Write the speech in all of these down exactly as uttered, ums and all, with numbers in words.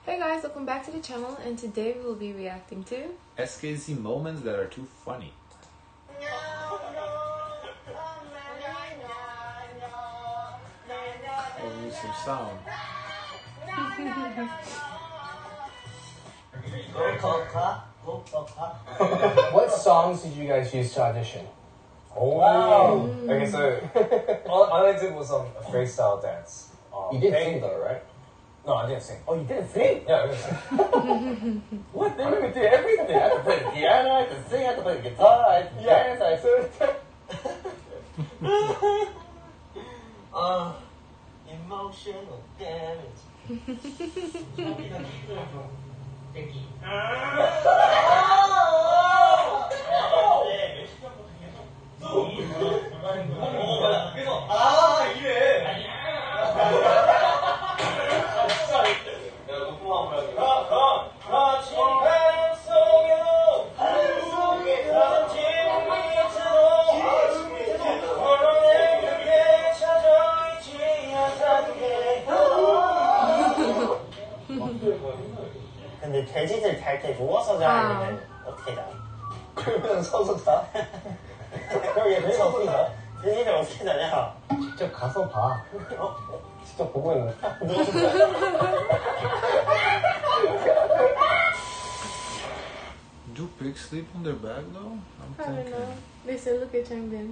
Hey guys, welcome back to the channel, and today we will be reacting to S K Z moments that are too funny. Oh, we need some sound. What songs did you guys use to audition? Oh, wow. Okay, so all, all I did was um, a freestyle dance. Um, You did hey- sing though, right? No, I didn't sing. Oh, you didn't sing? Yeah, I didn't sing. What? They made me do everything. I had to play the piano, I had to sing, I had to play the guitar, I had to dance, I had to... uh, emotional damage. 아, 이래. 근데 돼지들 잘 때 누워서 자면 어떻게 자? 그러면 서서 자. 그럼 얘 돼지 어떻게 자? 돼지들 어떻게 자냐? 직접 가서 봐. 어? 직접 보고 있는 거야? Do pigs sleep on their back though? I'm I don't thinking. know. They said look at Changbin.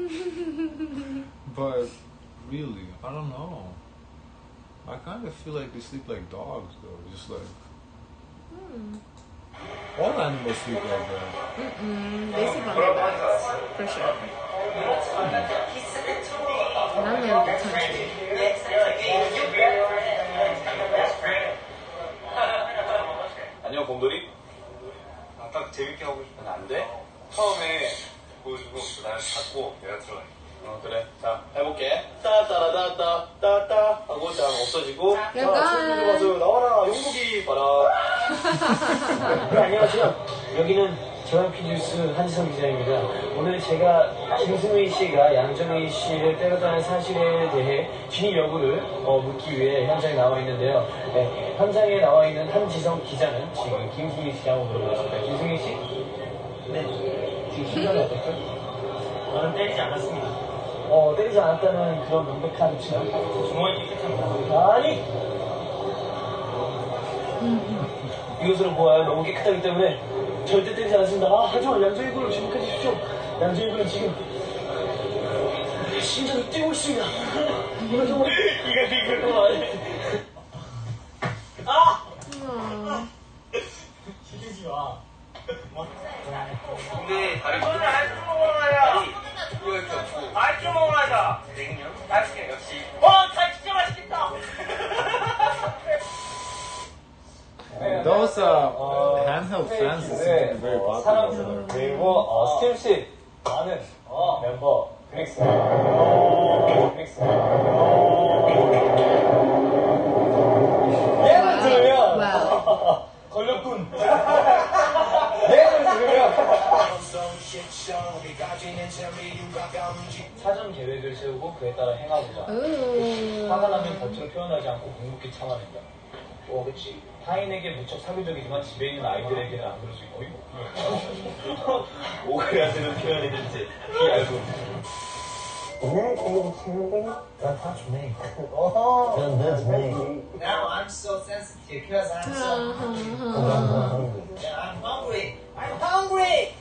But really, I don't know. I kind of feel like they sleep like dogs though. Just like Hmm. all animals sleep like that. Mm-mm. They sleep on their backs for sure. And I'm in the country. 안녕 곰돌이. 아까 재밌게 하고 싶은데 안 돼? 처음에 보여주고 그 다음에 찾고 내가 들어가. 어 그래. 자 해볼게. 따따라따따 따따 하고 자 없어지고. 자 친구들 와서 나와라 용복이 봐라. 네, 안녕하세요. 여기는 제이와이피뉴스 한지성 기자입니다. 오늘 제가 김승희 씨가 양정희 씨를 때렸다는 사실에 대해 진위 여부를 어, 묻기 위해 현장에 나와 있는데요. 네, 현장에 나와 있는 한지성 기자는 지금 김승희 씨하고 물어보겠습니다. 김승희 씨? 네. 지금 심정이 어떻죠? 저는 때리지 않았습니다. 어, 때리지 않았다는 그런 명백한 증거. 주머니 깨끗합니다. 아니! 이것으로 보아요. 너무 깨끗하기 때문에 절대 때리지 않았습니다. 아, 하지만 양정희 군을 주목해주십시오. 양정희 군은 지금 심장이 뛰고 있습니다. 이거 정말 이거 이거 그거 아니에요. 아! 시키지 마. 근데 다리 오늘 알좀 먹어라야. 이거 이렇게 없고. 알좀 먹어라자. 냉면. 맛있게 역시. 와, 잘 진짜 맛있겠다. Those uh, handheld fans seem to be very popular. 사람들 그리고 어, 스팀 씨 많은 어, 멤버 믹스 믹스 얘를 들으면 Wow. 걸렸군. 얘를 들으면 사전 계획을 세우고 그에 따라 행하고자 Ooh. 화가 나면 겉으로 표현하지 않고 묵묵히 참아낸다. 어, 그치. 타인에게 무척 사교적이지만 집에 있는 아이들에게는 안 그럴 수 있고. 오그라드는 표현이든지 비알고. 오늘 되게 친구들 Don't touch me. Don't touch me. Now I'm so sensitive because I'm so Uh-huh. yeah, I'm hungry. I'm hungry.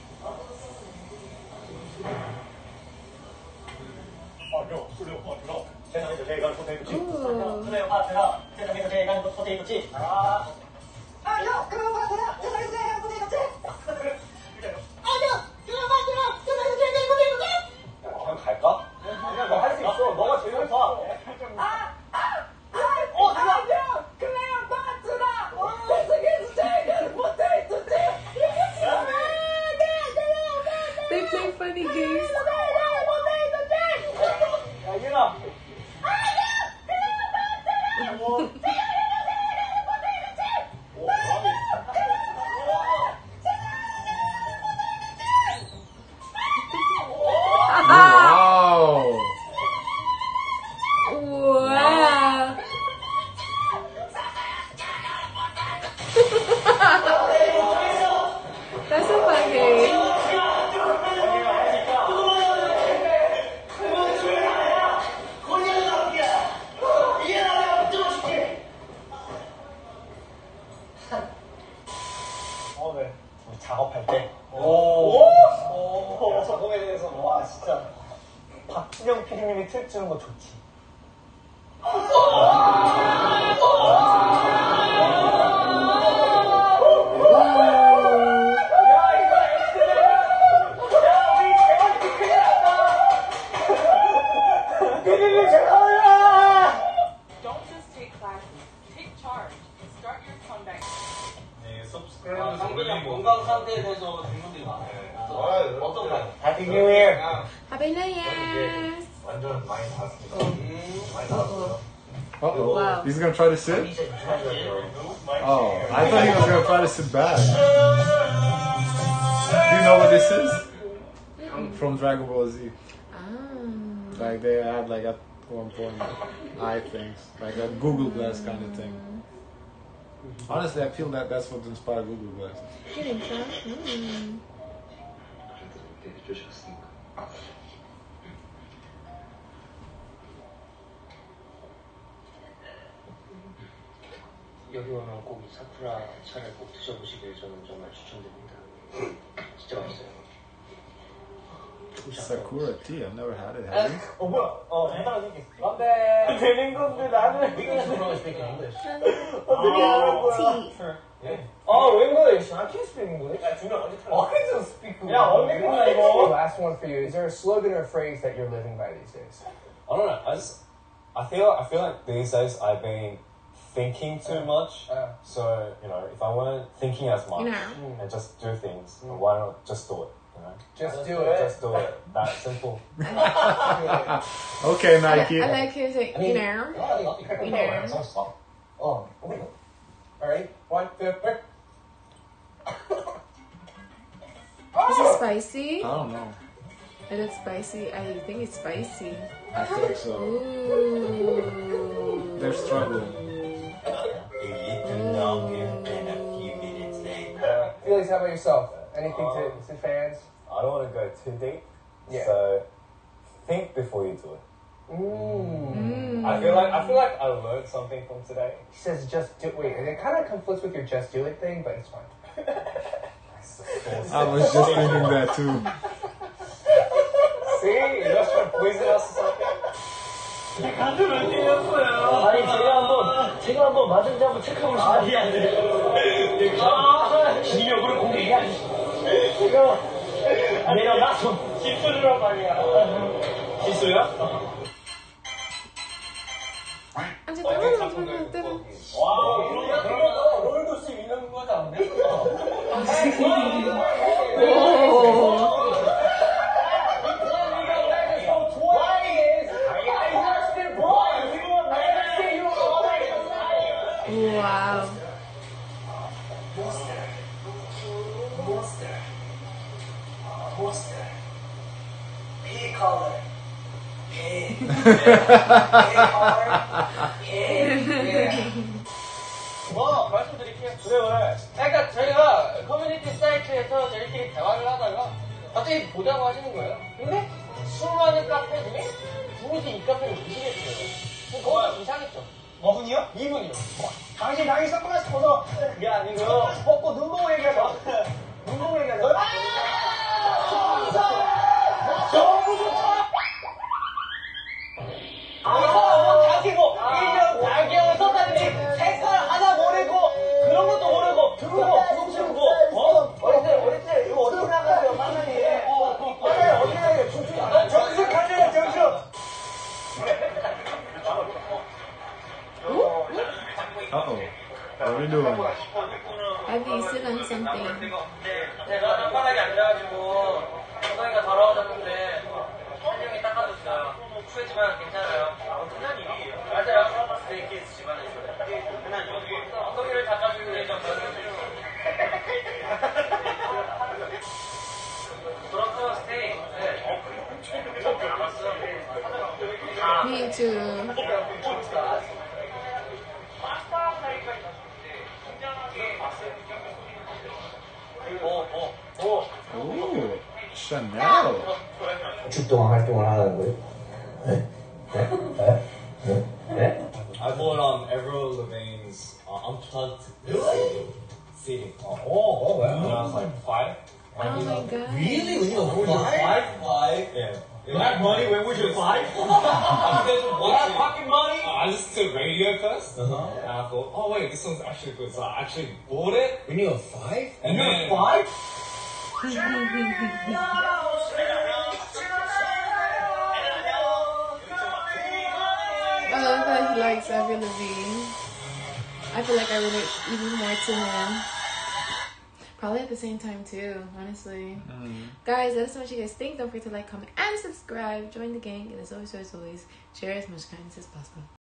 세상에서 제일 가는 포테이토 칩. Ooh. 그래요, 파트가 세상에서 제일 가는 포테이토 칩. 아, 아, 형, 그거 봐라. 세상에서 제일 행복한 포테이토 칩. 아, 형, 그거 봐라. 세상에서 제일 행복한 포테이토 칩. 그냥 갈까? 그냥 너 할 수 있어. 너가 제일 봐. 아, 아, 아, 어, 아, 형, 그래요, 파트다. 세상에서 제일 가는 포테이토 칩. They play funny games. 야, 이현아. 어, 네. 우리 작업할 때. 오. 오! 작업에 대해서, 와, 진짜. 박진영 피디님이 트랙 주는 거 좋지. Don't just take classes. Take charge and start your comeback. 네, subscribe 상빈이 건강 상태에 대해서 질문들이 많아요. 어떤가요? Happy New Year. Happy New Year! 완전 많이 받았습니다. 많이 받았어요. Uh-oh. Wow. He's gonna try to sit? Oh, I thought he was gonna try to sit back. Do you know what this is? From Dragon Ball Z. Ah. Like they had like at one point eye things, like a Google Glass kind of thing. Honestly, I feel that that's what inspired Google Glass. You think so? Mm. 여기 오면 꼭 이 사쿠라 차를 꼭 드셔보시길 저는 정말 추천드립니다. 진짜 맛있어요. Sakura tea, I've never had it. Have you? 어, 뭐야? 어, 해당은 생겼어. 안 돼. 되는 건데, 나는. We can tomorrow speak in English. 어떻게 하는 거야? Tea. Oh, English. I can't speak English. 야, 준영 언제 탈 I can speak English. 야, 언제 끝나, 이거? Last one for you. Is there a slogan or a phrase that you're living by these days? I don't know. I just, I feel, I feel like these days I've been thinking too much. Uh, So you know, if I weren't thinking as much You know. and just do things, why not just do it? You know, just do it. just do it. That simple. Okay, I, Nike. I like his, you know. You know. 어, alright. One, two, three. Is it spicy? I don't know. Is it spicy? I think it's spicy. I think so. Ooh. They're struggling. You eat the nugget and a few minutes later. Felix, how about yourself? Anything to, to fans? I don't want to go too deep. Yeah. So think before you do it. Ooh. I feel like I feel like I learned something from today. He says just do wait, and it kind of conflicts with your just do it thing, but it's fine. I was just thinking that too. See, you just trying to poison us or something. 가슴을 때렸어요. 아니 제가 한번 제가 한번 맞은지 한번 체크하고 싶어요. 아니, 아니. 진력으로 공격이 아니. 제가 내려놔서 기술이란 말이야. 기수야? 아, 저 따로 따로 따로. 와, 그러면 그러면 롤도스 이런 거지 않네? Wow. P color. P. P 뭐 말씀드릴게요. 그래 그래. 그러니까 저희가 커뮤니티 사이트에서 저희끼리 대화를 하다가 갑자기 보자고 하시는 거예요. 근데 수많은 카페 중에 굳이 이 카페를 보시겠어요. 그거 이상했죠. 뭐 분이요? 이분이요. 당신 당신 선글라스 벗어. 그게 아니고요. 벗고 눈 보고 얘기하자. 눈 보고 얘기하자. 너무 좋다. 뭐 자기 뭐 일 년 사 개월 썼다든지 색깔 하나 모르고 그런 것도 모르고 그거 춤추고 어? 어릴 때 어릴 때 이거 어떻게 나가요 화면이 화면이 어떻게 나가요 춤추고 정수 가져요 정수 Uh-oh. What are we doing? Have you sit on something? 제가 땅바닥에 앉아가지고 엉덩이가 더러워졌는데 한영이 닦아줬어요. 추했지만 괜찮아요. 흔한 일이에요. 맞아요. 스테이키스 집안에서 흔한 일이에요. 엉덩이를 닦아주기 위해 좀 그렇죠 스테이크. 네. 좀 남았어. Me too. Ooh, Chanel. 주 동안 활동을 하는 거예요? 네? 네? 네? 네? I bought um Avril Lavigne means uh, unplugged Really? seating. Oh, oh, wow. When I was like five. Oh my god. Really? When you were five? five? Five. Yeah. You had money when was you five? I was You had watching. pocket money? I listened to radio first, Uh-huh. and I thought, oh wait, this song's actually good. So I actually bought it. When you were five? And you then- were five? I love that he likes Avril Lavigne. I feel like I relate even more to him. Probably at the same time too, honestly. Mm. Guys, let us know what you guys think. Don't forget to like, comment, and subscribe. Join the gang. And as always, as always, share as much kindness as possible.